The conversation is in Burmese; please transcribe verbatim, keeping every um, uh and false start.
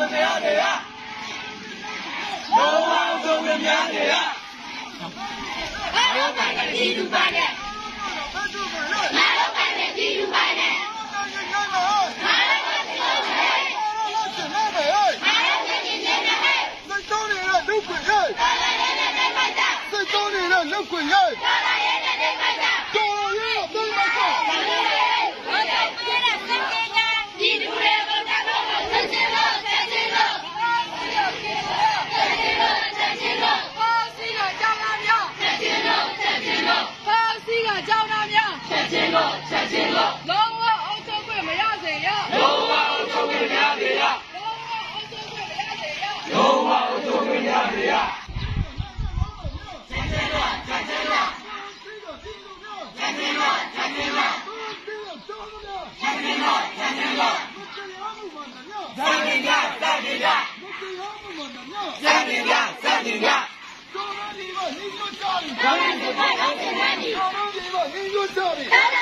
မရသေးရလုံးဝဆုံးမများသေးရဘာလို့ကလည်းဒီလူပါနဲ့ဘာလို့ကလည်းဒီလူပါနဲ့ဘာလို့ကလည်းဒီလူပါနဲ့六鬼人，最高的人六鬼人，高人没买到。三零两，三零两，三零两，三零两。高人你们，你就家里。高人你们，高人你们，你就家里。